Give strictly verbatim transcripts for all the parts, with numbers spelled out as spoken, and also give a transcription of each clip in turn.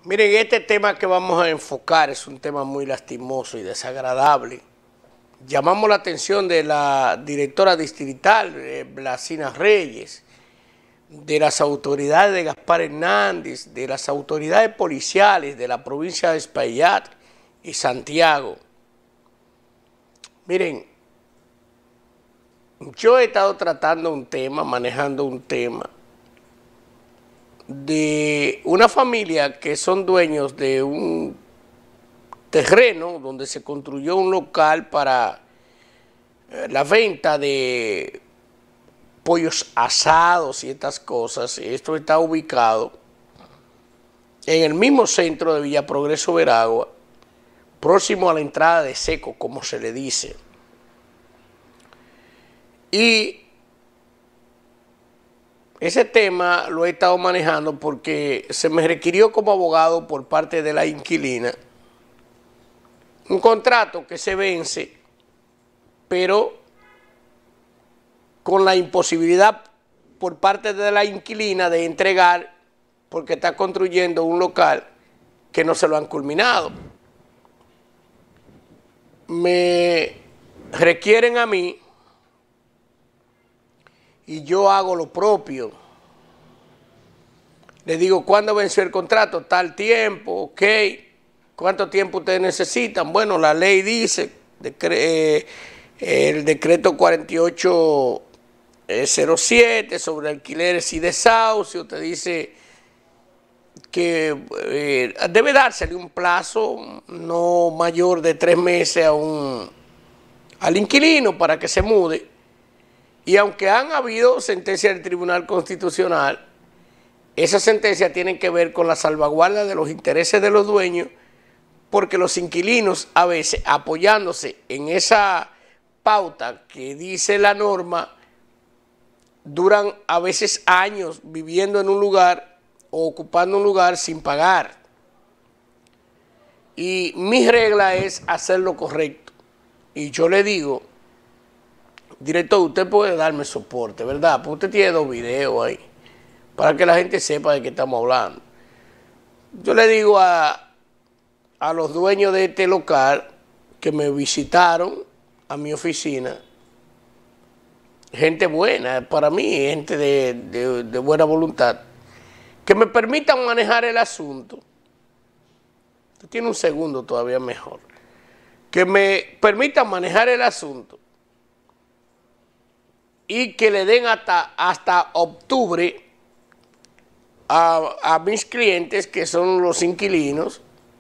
Miren, este tema que vamos a enfocar es un tema muy lastimoso y desagradable. Llamamos la atención de la directora distrital, eh, Blasina Reyes, de las autoridades de Gaspar Hernández, de las autoridades policiales de la provincia de Espaillat y Santiago. Miren, yo he estado tratando un tema, manejando un tema, de una familia que son dueños de un terreno donde se construyó un local para la venta de pollos asados y estas cosas. Esto está ubicado en el mismo centro de Villa Progreso, Veragua, próximo a la entrada de Seco, como se le dice. Y ese tema lo he estado manejando porque se me requirió como abogado por parte de la inquilina un contrato que se vence, pero con la imposibilidad por parte de la inquilina de entregar porque está construyendo un local que no se lo han culminado. Me requieren a mí y yo hago lo propio. Le digo, ¿cuándo venció el contrato? Tal tiempo, ok. ¿Cuánto tiempo ustedes necesitan? Bueno, la ley dice, decre, eh, el decreto cuarenta y ocho cero siete sobre alquileres y desahucios, te dice que eh, debe dársele un plazo no mayor de tres meses a un, al inquilino para que se mude. Y aunque han habido sentencias del Tribunal Constitucional, esas sentencias tienen que ver con la salvaguarda de los intereses de los dueños, porque los inquilinos a veces, apoyándose en esa pauta que dice la norma, duran a veces años viviendo en un lugar o ocupando un lugar sin pagar. Y mi regla es hacer lo correcto. Y yo le digo, director, usted puede darme soporte, ¿verdad? Porque usted tiene dos videos ahí, para que la gente sepa de qué estamos hablando. Yo le digo a, a los dueños de este local que me visitaron a mi oficina, gente buena para mí, gente de, de, de buena voluntad, que me permitan manejar el asunto. Usted tiene un segundo todavía mejor. Que me permitan manejar el asunto y que le den hasta, hasta octubre a, a mis clientes, que son los inquilinos,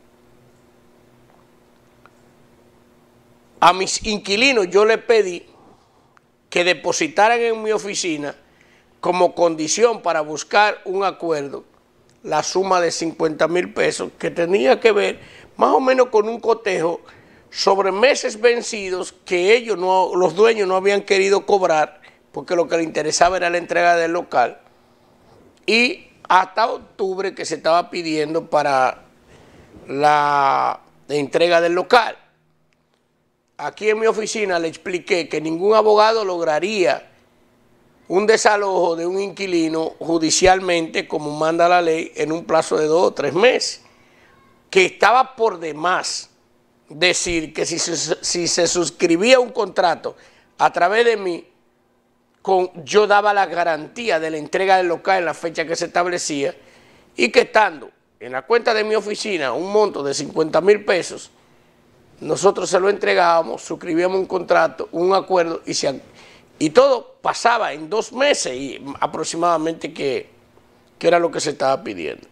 a mis inquilinos yo les pedí que depositaran en mi oficina como condición para buscar un acuerdo la suma de cincuenta mil pesos que tenía que ver más o menos con un cotejo sobre meses vencidos que ellos, no, los dueños no habían querido cobrar porque lo que les interesaba era la entrega del local, y hasta octubre que se estaba pidiendo para la entrega del local. Aquí en mi oficina le expliqué que ningún abogado lograría un desalojo de un inquilino judicialmente, como manda la ley, en un plazo de dos o tres meses. Que estaba por demás decir que si se, si se suscribía un contrato a través de mí, con, yo daba la garantía de la entrega del local en la fecha que se establecía, y que estando en la cuenta de mi oficina un monto de cincuenta mil pesos, nosotros se lo entregábamos, suscribíamos un contrato, un acuerdo, y, se, y todo pasaba en dos meses y aproximadamente que, que era lo que se estaba pidiendo.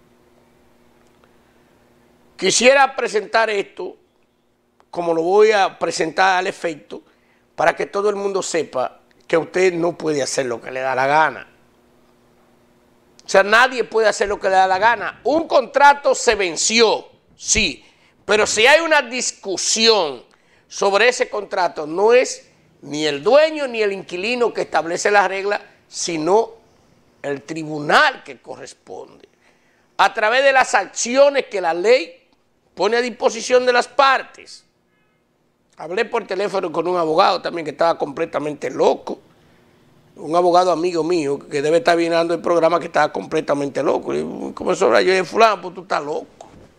Quisiera presentar esto, como lo voy a presentar al efecto, para que todo el mundo sepa que usted no puede hacer lo que le da la gana. O sea, nadie puede hacer lo que le da la gana. Un contrato se venció, sí, pero si hay una discusión sobre ese contrato, no es ni el dueño ni el inquilino que establece la regla, sino el tribunal que corresponde, a través de las acciones que la ley pone a disposición de las partes. Hablé por teléfono con un abogado también que estaba completamente loco, un abogado amigo mío, que debe estar viendo el programa, que estaba completamente loco. Y como eso, yo dije, fulano, pues tú estás loco.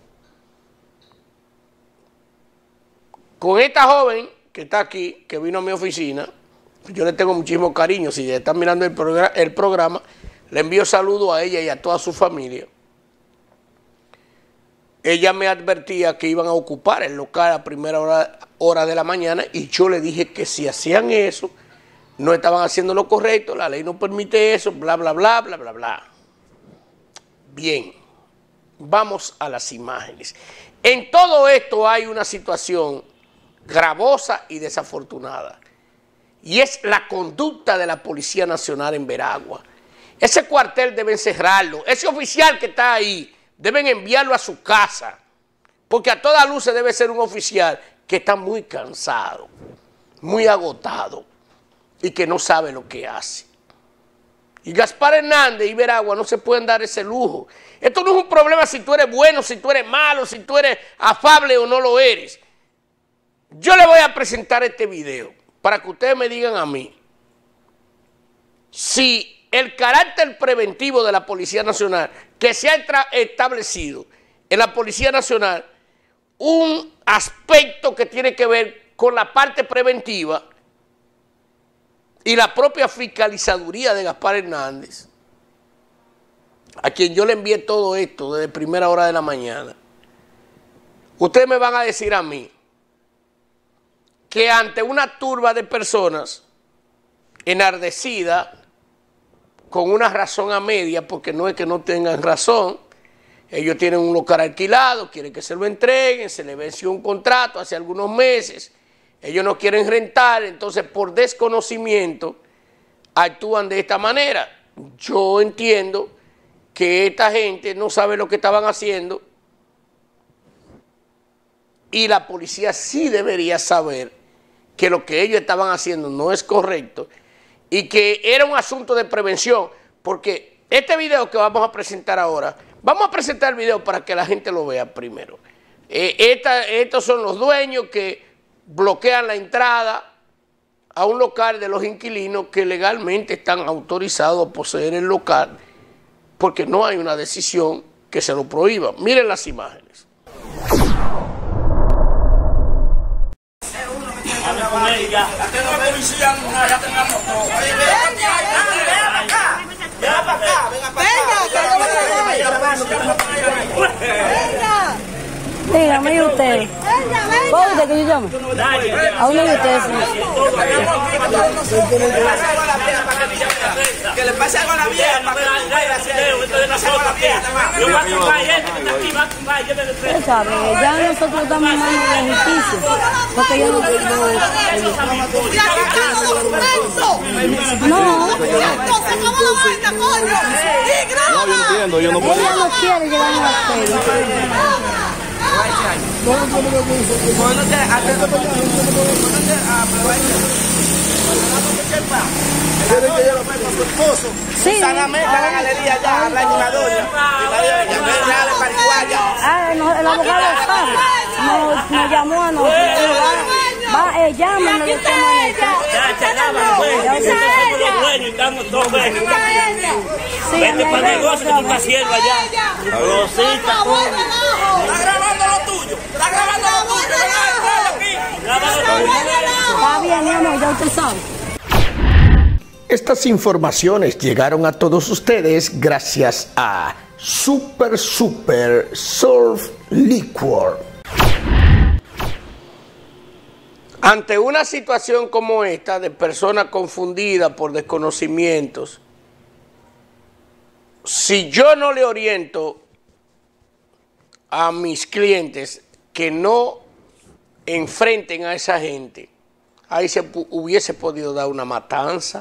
Con esta joven que está aquí, que vino a mi oficina, yo le tengo muchísimo cariño. Si están mirando el, programa, el programa, le envío saludos a ella y a toda su familia. Ella me advertía que iban a ocupar el local a primera hora, hora de la mañana, y yo le dije que si hacían eso, no estaban haciendo lo correcto, la ley no permite eso, bla, bla, bla, bla, bla, bla. Bien, vamos a las imágenes. En todo esto hay una situación gravosa y desafortunada, y es la conducta de la Policía Nacional en Veragua. Ese cuartel deben cerrarlo, ese oficial que está ahí deben enviarlo a su casa, porque a toda luz debe ser un oficial que está muy cansado, muy agotado y que no sabe lo que hace. Y Gaspar Hernández y Veragua no se pueden dar ese lujo. Esto no es un problema si tú eres bueno, si tú eres malo, si tú eres afable o no lo eres. Yo le voy a presentar este video para que ustedes me digan a mí si el carácter preventivo de la Policía Nacional, que se ha establecido en la Policía Nacional un aspecto que tiene que ver con la parte preventiva y la propia fiscalizaduría de Gaspar Hernández, a quien yo le envié todo esto desde primera hora de la mañana. Ustedes me van a decir a mí que ante una turba de personas enardecidas, con una razón a media, porque no es que no tengan razón, ellos tienen un local alquilado, quieren que se lo entreguen, se les venció un contrato hace algunos meses, ellos no quieren rentar, entonces por desconocimiento actúan de esta manera. Yo entiendo que esta gente no sabe lo que estaban haciendo y la policía sí debería saber que lo que ellos estaban haciendo no es correcto y que era un asunto de prevención, porque este video que vamos a presentar ahora, vamos a presentar el video para que la gente lo vea primero. Eh, esta, estos son los dueños que bloquean la entrada a un local de los inquilinos que legalmente están autorizados a poseer el local, porque no hay una decisión que se lo prohíba. Miren las imágenes. Ya tengo la policía, ya tengamos todo. Venga para acá, venga para acá. Dígame, ¿y usted? ¿Cómo usted que yo llamo? ¿A dónde vive usted? Que le pase algo a la vieja para que le pase algo a la vieja. Yo voy a tumbar y este que está aquí va a tumbar y llévele tres. Usted sabe, ya nosotros estamos en manos de la justicia, porque yo no tengo... No. Entonces, ¿cómo lo van a coño? No, yo entiendo, yo no puedo. Ella no quiere llevar a la feria. ¿Quieren que yo lo vea con su esposo? Sí. Sanamente a la galería allá, hablar con la doña. Ah, no, el abogado está. Nos, nos llamó a nosotros. Va, eh, llámenme de esta manera. Ya, charlaban, pues. Nosotros somos los dueños y estamos todos buenos. Sí, Vete para el negocio que tú estás haciendo allá. Rosita, está grabando lo tuyo. Está grabando lo tuyo. Está bien, mi amor, ya usted sabe. Estas informaciones llegaron a todos ustedes gracias a Super Super Surf Liquor. Ante una situación como esta de personas confundidas por desconocimientos, si yo no le oriento a mis clientes que no enfrenten a esa gente, ahí se hubiese podido dar una matanza.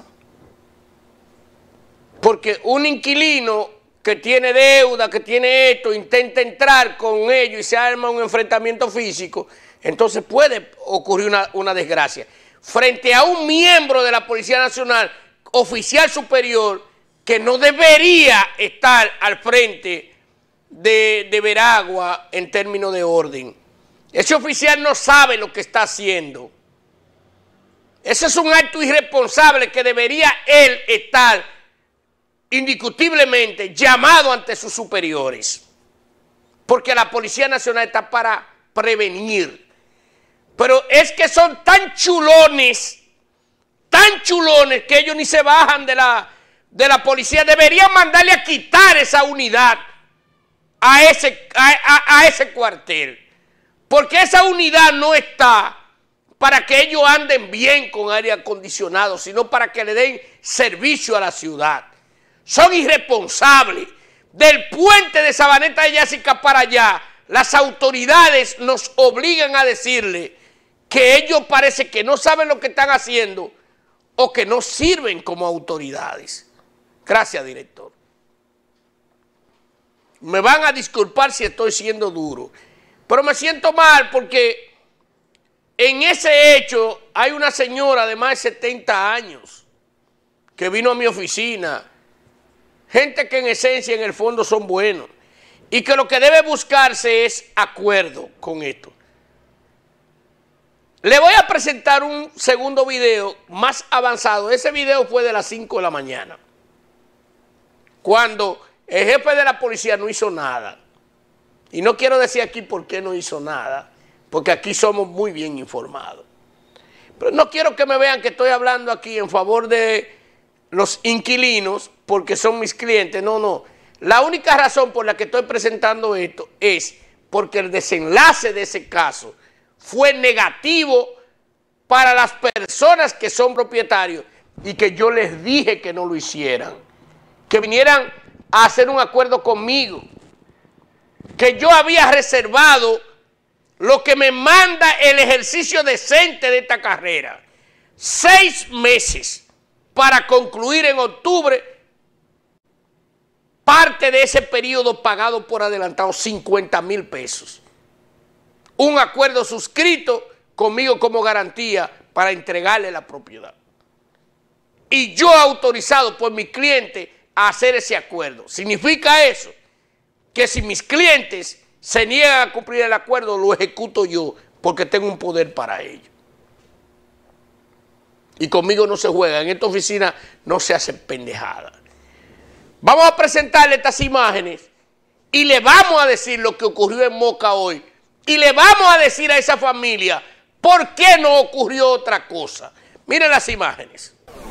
Porque un inquilino que tiene deuda, que tiene esto, intenta entrar con ellos y se arma un enfrentamiento físico, entonces puede ocurrir una, una desgracia. Frente a un miembro de la Policía Nacional, oficial superior, que no debería estar al frente de, de Veragua en términos de orden. Ese oficial no sabe lo que está haciendo. Ese es un acto irresponsable que debería él estar indiscutiblemente llamado ante sus superiores. Porque la Policía Nacional está para prevenir. Pero es que son tan chulones, tan chulones que ellos ni se bajan de la, de la policía. Deberían mandarle a quitar esa unidad a ese, a, a, a ese cuartel. Porque esa unidad no está para que ellos anden bien con aire acondicionado, sino para que le den servicio a la ciudad. Son irresponsables. Del puente de Sabaneta de Yásica para allá, las autoridades nos obligan a decirle que ellos parece que no saben lo que están haciendo o que no sirven como autoridades. Gracias, director. Me van a disculpar si estoy siendo duro, pero me siento mal porque en ese hecho hay una señora de más de setenta años que vino a mi oficina. Gente que en esencia, en el fondo, son buenos. Y que lo que debe buscarse es acuerdo con esto. Le voy a presentar un segundo video más avanzado. Ese video fue de las cinco de la mañana. Cuando el jefe de la policía no hizo nada. Y no quiero decir aquí por qué no hizo nada. Porque aquí somos muy bien informados. Pero no quiero que me vean que estoy hablando aquí en favor de los inquilinos, porque son mis clientes. No, no. La única razón por la que estoy presentando esto es porque el desenlace de ese caso fue negativo para las personas que son propietarios y que yo les dije que no lo hicieran. Que vinieran a hacer un acuerdo conmigo. Que yo había reservado lo que me manda el ejercicio decente de esta carrera. Seis meses. Para concluir en octubre parte de ese periodo pagado por adelantado, cincuenta mil pesos. Un acuerdo suscrito conmigo como garantía para entregarle la propiedad. Y yo autorizado por mi cliente a hacer ese acuerdo. ¿Significa eso? Que si mis clientes se niegan a cumplir el acuerdo, lo ejecuto yo porque tengo un poder para ello. Y conmigo no se juega. En esta oficina no se hace pendejada. Vamos a presentarle estas imágenes y le vamos a decir lo que ocurrió en Moca hoy. Y le vamos a decir a esa familia por qué no ocurrió otra cosa. Miren las imágenes.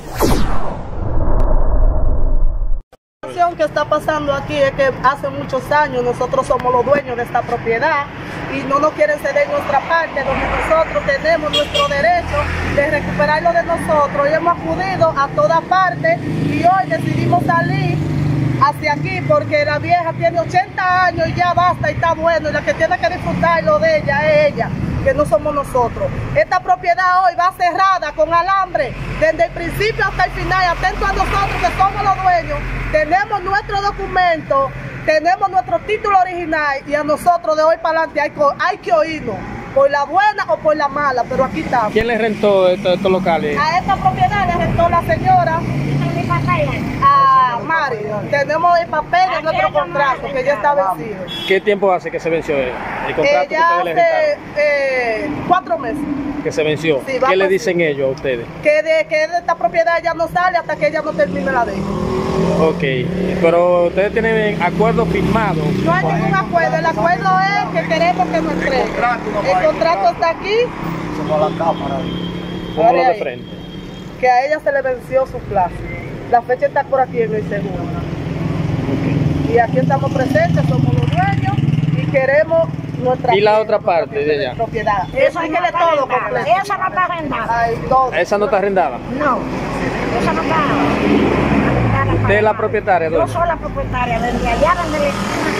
La situación que está pasando aquí es que hace muchos años nosotros somos los dueños de esta propiedad y no nos quieren ceder nuestra parte, donde nosotros tenemos nuestro derecho de recuperarlo de nosotros, y hemos acudido a toda parte y hoy decidimos salir hacia aquí porque la vieja tiene ochenta años y ya basta y está bueno, y la que tiene que disfrutarlo de ella es ella, que no somos nosotros. Esta propiedad hoy va cerrada con alambre desde el principio hasta el final. Atento a nosotros que somos los dueños, tenemos nuestro documento, tenemos nuestro título original y a nosotros de hoy para adelante hay, hay que oírnos, por la buena o por la mala, pero aquí estamos. ¿Quién le rentó estos, estos locales? A esta propiedad le rentó la señora a Mari. Tenemos el papel de nuestro contrato que ya está vencido. ¿Qué tiempo hace que se venció el, el contrato eh, que ya ustedes le hace eh, cuatro meses. Que se venció. Sí, ¿Qué le a dicen ellos a ustedes? Que de, que de esta propiedad ya no sale hasta que ella no termine la de ella. Ok, pero ustedes tienen acuerdo firmado. No hay ningún acuerdo, el acuerdo es que queremos que nos entreguen. El contrato está aquí. ¿Cómo lo de frente? Que a ella se le venció su plazo. La fecha está por aquí en el seguro. Okay. Y aquí estamos presentes, somos los dueños y queremos nuestra ¿Y la otra parte de ella? Propiedad. Eso hay que le todo completo. Esa no está arrendada. Ay, todo. ¿Esa no está arrendada? No, esa no está arrendada. ¿Usted es la propietaria? Yo soy la propietaria, desde allá donde le...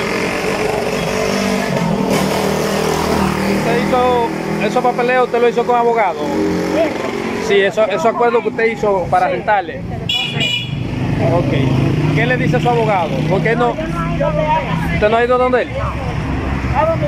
¿Usted hizo esos papeleos, usted lo hizo con abogado? Sí, sí, eso, esos acuerdos que usted hizo para sí. rentarle. Ok. ¿Qué le dice a su abogado? ¿Por qué no? ¿Usted no ha ido donde él? ¿A dónde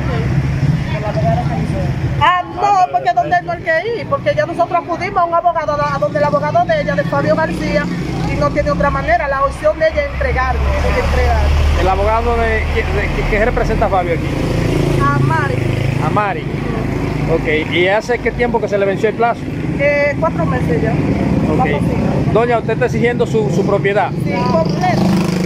Ah, no, porque donde él no hay que ir, porque ya nosotros acudimos a un abogado, a donde el abogado de ella, de Fabio García, y no tiene otra manera. La opción de ella es entregarme, es entregarme. ¿El abogado de, de, de qué representa a Fabio aquí? A Mari. A Mari. Ok, ¿y hace qué tiempo que se le venció el plazo? Eh, cuatro meses ya. Okay. Doña, usted está exigiendo su, su propiedad. Sí, completo.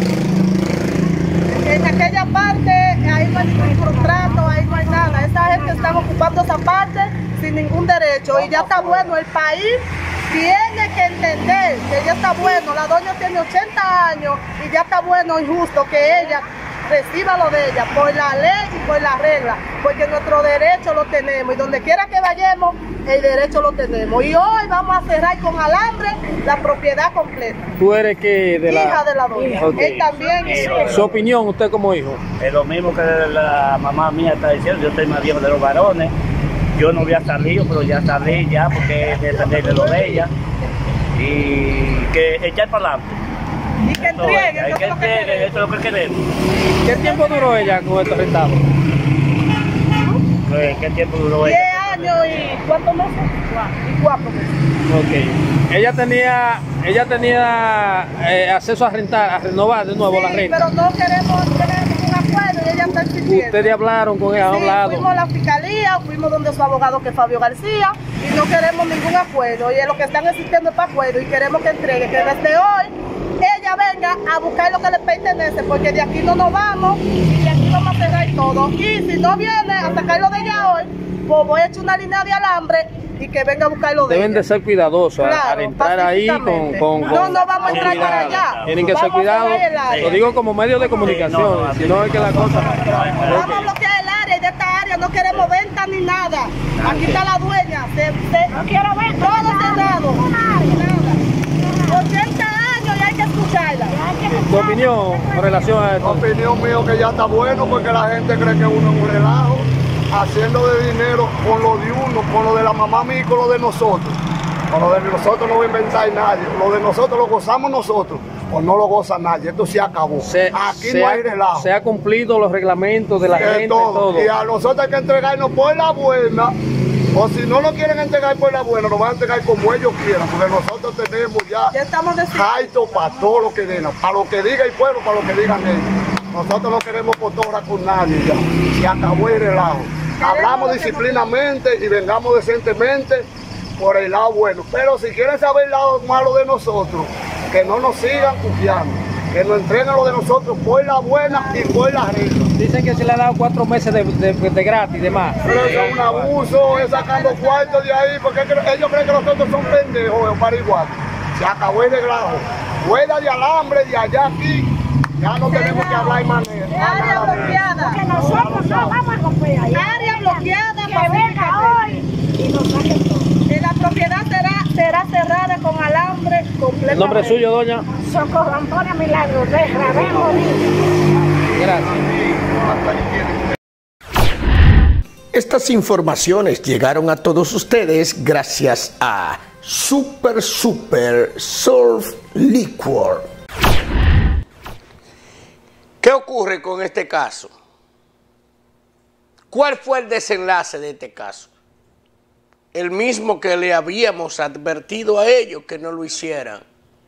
En aquella parte, ahí no hay ningún contrato, ahí no hay nada. Esa gente está ocupando esa parte sin ningún derecho. Y ya está bueno, el país tiene que entender que ya está bueno. La doña tiene ochenta años y ya está bueno y justo que ella reciba lo de ella por la ley y por la regla, porque nuestro derecho lo tenemos y donde quiera que vayamos, el derecho lo tenemos. Y hoy vamos a cerrar con alambre la propiedad completa. ¿Tú eres que de la hija de la doña? Okay. Él también. Sí, es Su opinión, usted como hijo. Es lo mismo que la mamá mía está diciendo, yo estoy más viejo de los varones, yo no había salido, pero ya salí ya porque depende de lo de ella y que echar para adelante. Y que entregue, Hay que entregue, eso es lo que queremos. ¿Qué tiempo duró ella con estos rentados? ¿Qué, qué tiempo duró diez ella? años y ¿cuántos meses? Y cuatro meses. Ok. Ella tenía, ella tenía eh, acceso a rentar, a renovar de nuevo Sí, la renta. pero no queremos tener ningún acuerdo y ella está insistiendo. Ustedes hablaron con ella, han Sí, hablado. fuimos a la fiscalía, fuimos donde su abogado que es Fabio García y no queremos ningún acuerdo y es lo que están existiendo es para acuerdo y queremos que entregue, que desde hoy ella venga a buscar lo que le pertenece porque de aquí no nos vamos y de aquí vamos a cerrar todo y si no viene a sacarlo de ella hoy, pues voy a echar una línea de alambre y que venga a buscar lo de Deben ella. de ser cuidadosos Claro, al entrar ahí con, pacíficamente. con, No, con- no vamos a con entrar para cuidado. allá. Tienen que ser Vamos a cuidados. cerrar el área. Lo digo como medio de comunicación, Sí, no, no, si no es que la cosa. Vamos a bloquear el área y de esta área no queremos venta ni nada. Aquí está la dueña. Se, se, no quiero ver todo cerrado. Nada. ochenta años y hay que escucharla. Tu opinión con relación a esto. Opinión mío que ya está bueno porque la gente cree que uno es un relajo, haciendo de dinero con lo de uno, con lo de la mamá mía y con lo de nosotros. Con lo de nosotros no va a inventar nadie, lo de nosotros lo gozamos nosotros, o no lo goza nadie, esto se acabó. Se, Aquí se no ha, hay relajo. se ha cumplido los reglamentos de la De gente y todo. todo. Y a nosotros hay que entregarnos por la buena, o si no lo quieren entregar por la buena, lo van a entregar como ellos quieran, porque nosotros tenemos ya Ya estamos decidiendo. jaito para todo lo que digan, para lo que diga el pueblo, para lo que digan ellos. Nosotros no queremos cotorra con nadie ya, se acabó el relajo. Hablamos disciplinamente y vengamos decentemente por el lado bueno, pero si quieren saber el lado malo de nosotros, que no nos sigan confiando, que nos entreguen lo de nosotros por la buena y por la regla. Dicen que se le ha dado cuatro meses de, de, de gratis, de más. Pero eso es un abuso, es sacando cuartos de ahí, porque ellos creen que nosotros son pendejos o pariguatos. Se acabó el relajo. Fuera de alambre, de allá aquí, ya no tenemos que hablar manera. Área bloqueada. Que nosotros no vamos a romper ahí. Área bloqueada. Que venga hoy y nos saque todo. Y la propiedad será, será cerrada con alambre completamente. ¿El nombre suyo, doña? Socorro Antonia Milagro de Rabén Gracias. Estas informaciones llegaron a todos ustedes gracias a Super Super Surf Liquor. ¿Qué ocurre con este caso? ¿Cuál fue el desenlace de este caso? El mismo que le habíamos advertido a ellos que no lo hicieran.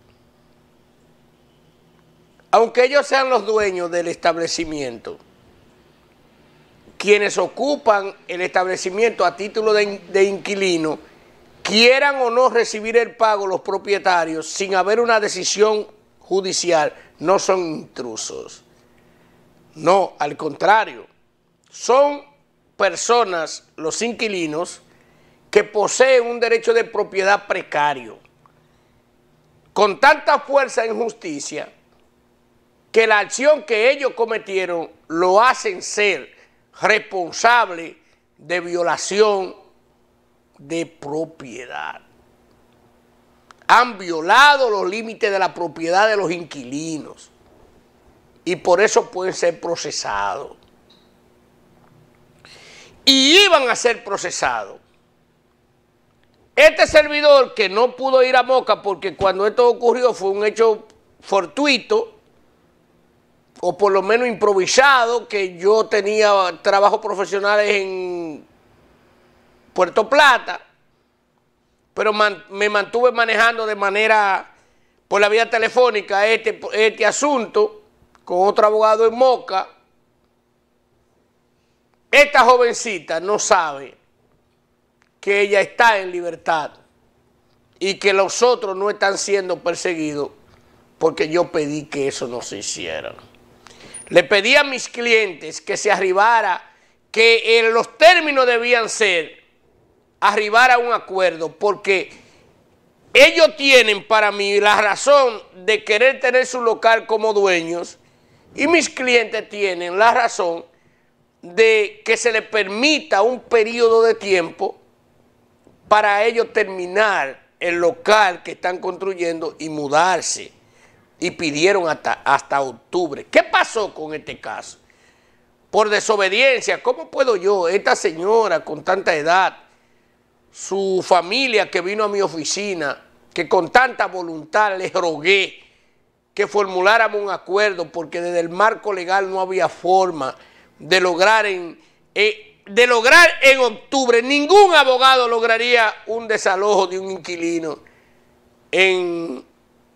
Aunque ellos sean los dueños del establecimiento, quienes ocupan el establecimiento a título de, de inquilino, quieran o no recibir el pago los propietarios sin haber una decisión judicial, no son intrusos. No, al contrario, son personas, los inquilinos, que poseen un derecho de propiedad precario, con tanta fuerza en justicia, que la acción que ellos cometieron lo hacen ser responsable de violación de propiedad. Han violado los límites de la propiedad de los inquilinos y por eso pueden ser procesados. Y iban a ser procesados. Este servidor que no pudo ir a Moca porque cuando esto ocurrió fue un hecho fortuito o por lo menos improvisado, que yo tenía trabajos profesionales en Puerto Plata, pero man, me mantuve manejando de manera por la vía telefónica este, este asunto con otro abogado en Moca. Esta jovencita no sabe que ella está en libertad y que los otros no están siendo perseguidos porque yo pedí que eso no se hiciera. Le pedí a mis clientes que se arribara, que en los términos debían ser arribar a un acuerdo, porque ellos tienen para mí la razón de querer tener su local como dueños y mis clientes tienen la razón de que se les permita un periodo de tiempo para ellos terminar el local que están construyendo y mudarse. Y pidieron hasta, hasta octubre. ¿Qué pasó con este caso? Por desobediencia, ¿cómo puedo yo, esta señora con tanta edad, su familia que vino a mi oficina, que con tanta voluntad les rogué que formuláramos un acuerdo porque desde el marco legal no había forma de lograr en, eh, de lograr en octubre, ningún abogado lograría un desalojo de un inquilino en,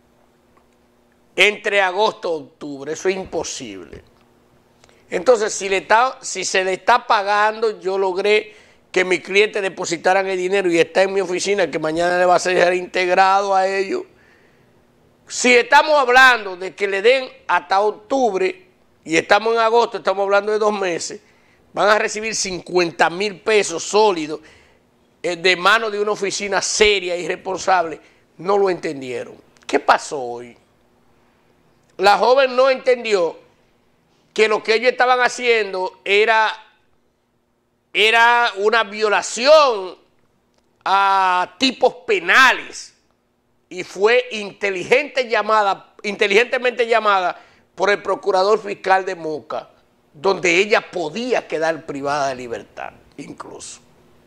entre agosto y octubre, eso es imposible. Entonces, si, le está, si se le está pagando, yo logré que mis clientes depositaran el dinero y está en mi oficina, que mañana le va a ser reintegrado a ellos. Si estamos hablando de que le den hasta octubre y estamos en agosto, estamos hablando de dos meses, van a recibir cincuenta mil pesos sólidos eh, de mano de una oficina seria y responsable. No lo entendieron. ¿Qué pasó hoy? La joven no entendió que lo que ellos estaban haciendo era, era una violación a tipos penales y fue inteligente llamada, inteligentemente llamada por el procurador fiscal de Moca, donde ella podía quedar privada de libertad, incluso.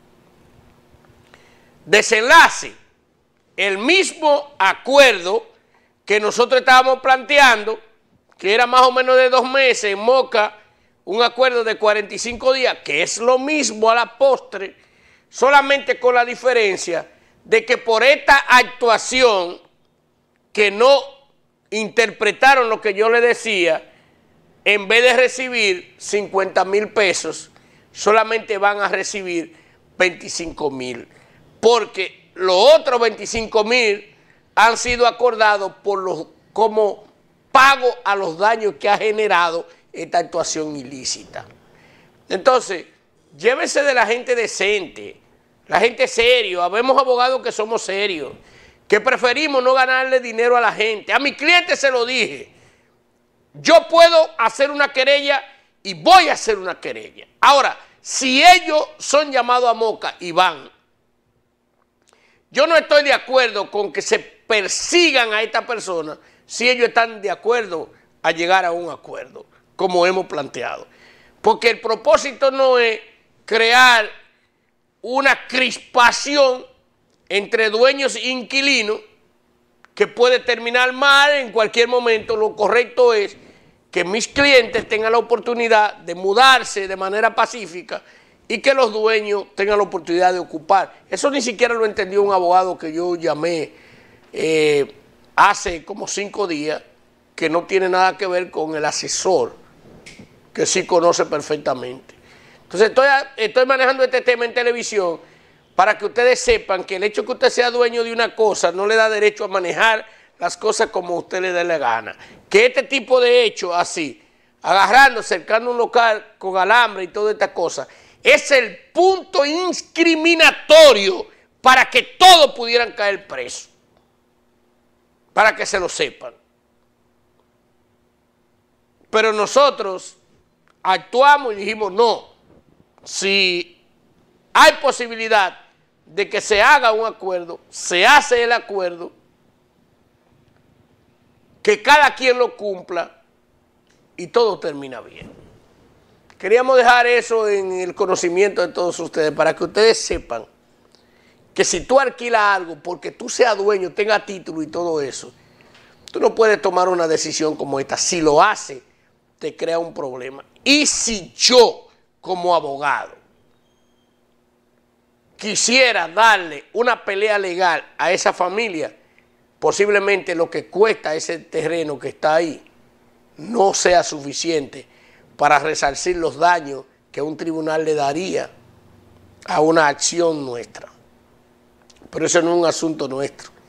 Desenlace, el mismo acuerdo que nosotros estábamos planteando, que era más o menos de dos meses en Moca, un acuerdo de cuarenta y cinco días, que es lo mismo a la postre, solamente con la diferencia de que por esta actuación que no interpretaron lo que yo le decía, en vez de recibir cincuenta mil pesos, solamente van a recibir veinticinco mil, porque los otros veinticinco mil han sido acordados por los, como pago a los daños que ha generado esta actuación ilícita. Entonces, llévese de la gente decente, la gente serio. Habemos abogados que somos serios, que preferimos no ganarle dinero a la gente. A mi cliente se lo dije, yo puedo hacer una querella y voy a hacer una querella. Ahora, si ellos son llamados a Moca y van, yo no estoy de acuerdo con que se persigan a esta persona si ellos están de acuerdo a llegar a un acuerdo, como hemos planteado. Porque el propósito no es crear una crispación entre dueños e inquilinos que puede terminar mal en cualquier momento. Lo correcto es que mis clientes tengan la oportunidad de mudarse de manera pacífica y que los dueños tengan la oportunidad de ocupar. Eso ni siquiera lo entendió un abogado que yo llamé eh, hace como cinco días, que no tiene nada que ver con el asesor, que sí conoce perfectamente. Entonces estoy, estoy manejando este tema en televisión para que ustedes sepan que el hecho de que usted sea dueño de una cosa no le da derecho a manejar las cosas como a usted le dé la gana. Que este tipo de hechos así, agarrando, cercando un local con alambre y toda esta cosa, es el punto incriminatorio para que todos pudieran caer presos. Para que se lo sepan. Pero nosotros actuamos y dijimos no. Si hay posibilidad de que se haga un acuerdo, se hace el acuerdo, que cada quien lo cumpla y todo termina bien. Queríamos dejar eso en el conocimiento de todos ustedes para que ustedes sepan que si tú alquilas algo porque tú seas dueño, tenga título y todo eso, tú no puedes tomar una decisión como esta. Si lo hace, te crea un problema. Y si yo, como abogado, quisiera darle una pelea legal a esa familia, posiblemente lo que cuesta ese terreno que está ahí no sea suficiente para resarcir los daños que un tribunal le daría a una acción nuestra. Pero eso no es un asunto nuestro.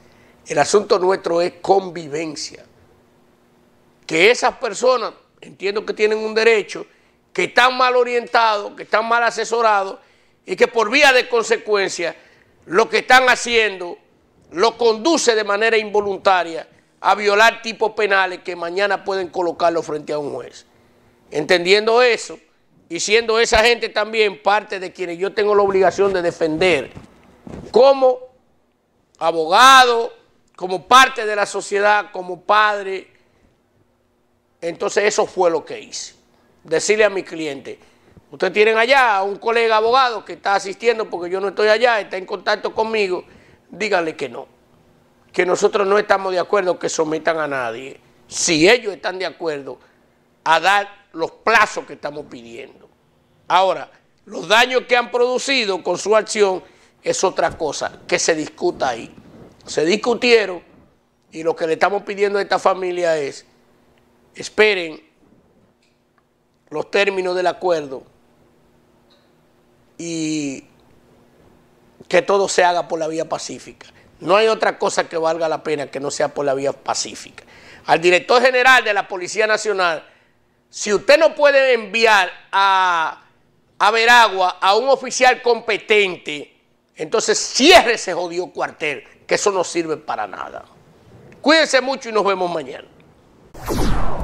El asunto nuestro es convivencia. Que esas personas, entiendo que tienen un derecho, que están mal orientados, que están mal asesorados y que por vía de consecuencia lo que están haciendo lo conduce de manera involuntaria a violar tipos penales que mañana pueden colocarlo frente a un juez. Entendiendo eso y siendo esa gente también parte de quienes yo tengo la obligación de defender como abogado, como parte de la sociedad, como padre, entonces eso fue lo que hice. Decirle a mi cliente, ustedes tienen allá a un colega abogado que está asistiendo porque yo no estoy allá, está en contacto conmigo, díganle que no, que nosotros no estamos de acuerdo que sometan a nadie, si ellos están de acuerdo a dar los plazos que estamos pidiendo. Ahora, los daños que han producido con su acción es otra cosa, que se discuta ahí. Se discutieron y lo que le estamos pidiendo a esta familia es, esperen los términos del acuerdo y que todo se haga por la vía pacífica. No hay otra cosa que valga la pena que no sea por la vía pacífica. Al director general de la Policía Nacional, si usted no puede enviar a, a Veragua a un oficial competente, entonces cierre ese jodido cuartel, que eso no sirve para nada. Cuídense mucho y nos vemos mañana.